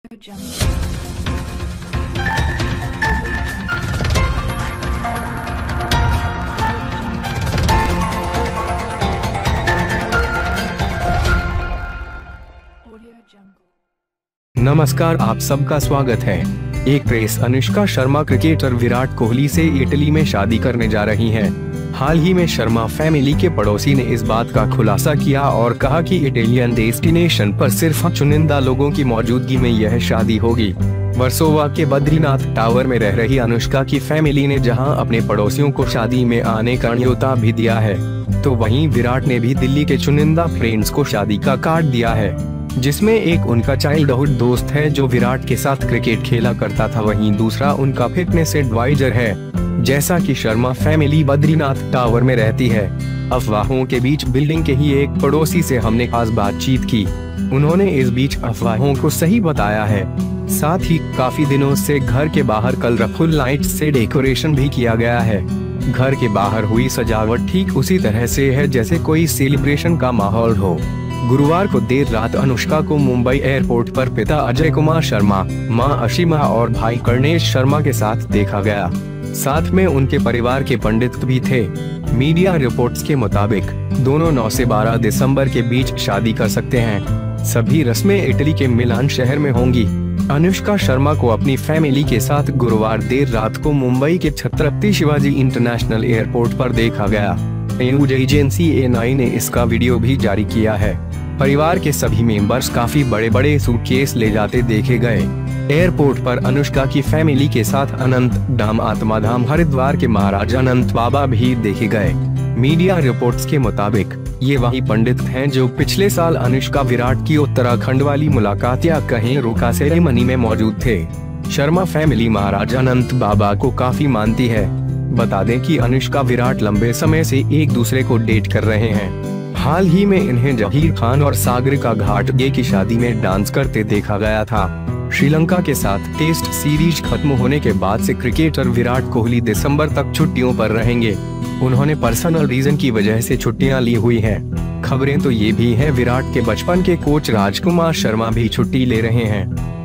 नमस्कार, आप सबका स्वागत है। एक्ट्रेस अनुष्का शर्मा क्रिकेटर विराट कोहली से इटली में शादी करने जा रही हैं। हाल ही में शर्मा फैमिली के पड़ोसी ने इस बात का खुलासा किया और कहा कि इटालियन डेस्टिनेशन पर सिर्फ चुनिंदा लोगों की मौजूदगी में यह शादी होगी। वर्सोवा के बद्रीनाथ टावर में रह रही अनुष्का की फैमिली ने जहां अपने पड़ोसियों को शादी में आने का न्योता भी दिया है, तो वहीं विराट ने भी दिल्ली के चुनिंदा फ्रेंड्स को शादी का कार्ड दिया है, जिसमें एक उनका चाइल्डहुड दोस्त है जो विराट के साथ क्रिकेट खेला करता था, वहीं दूसरा उनका फिटनेस एडवाइजर है। जैसा कि शर्मा फैमिली बद्रीनाथ टावर में रहती है, अफवाहों के बीच बिल्डिंग के ही एक पड़ोसी से हमने खास बातचीत की। उन्होंने इस बीच अफवाहों को सही बताया है। साथ ही काफी दिनों से घर के बाहर कलरफुल लाइट्स से डेकोरेशन भी किया गया है। घर के बाहर हुई सजावट ठीक उसी तरह से है जैसे कोई सेलिब्रेशन का माहौल हो। गुरुवार को देर रात अनुष्का को मुंबई एयरपोर्ट पर पिता अजय कुमार शर्मा, मां अशीमा और भाई कर्णेश शर्मा के साथ देखा गया। साथ में उनके परिवार के पंडित भी थे। मीडिया रिपोर्ट्स के मुताबिक दोनों 9 से 12 दिसंबर के बीच शादी कर सकते हैं। सभी रस्में इटली के मिलान शहर में होंगी। अनुष्का शर्मा को अपनी फैमिली के साथ गुरुवार देर रात को मुंबई के छत्रपति शिवाजी इंटरनेशनल एयरपोर्ट पर देखा गया। न्यूज एजेंसी A9 ने इसका वीडियो भी जारी किया है। परिवार के सभी मेंबर्स काफी बड़े बड़े सूटकेस ले जाते देखे गए। एयरपोर्ट पर अनुष्का की फैमिली के साथ अनंत धाम आत्माधाम हरिद्वार के महाराज अनंत बाबा भी देखे गए। मीडिया रिपोर्ट्स के मुताबिक ये वही पंडित हैं जो पिछले साल अनुष्का विराट की उत्तराखंड वाली मुलाकात या कहें रोका सेरेमनी में मौजूद थे। शर्मा फैमिली महाराज अनंत बाबा को काफी मानती है। बता दें कि अनुष्का विराट लंबे समय से एक दूसरे को डेट कर रहे हैं। हाल ही में इन्हें जहीर खान और सागरिका घाटगे की शादी में डांस करते देखा गया था। श्रीलंका के साथ टेस्ट सीरीज खत्म होने के बाद से क्रिकेटर विराट कोहली दिसंबर तक छुट्टियों पर रहेंगे। उन्होंने पर्सनल रीजन की वजह से छुट्टियां ली हुई हैं। खबरें तो ये भी हैं विराट के बचपन के कोच राजकुमार शर्मा भी छुट्टी ले रहे हैं।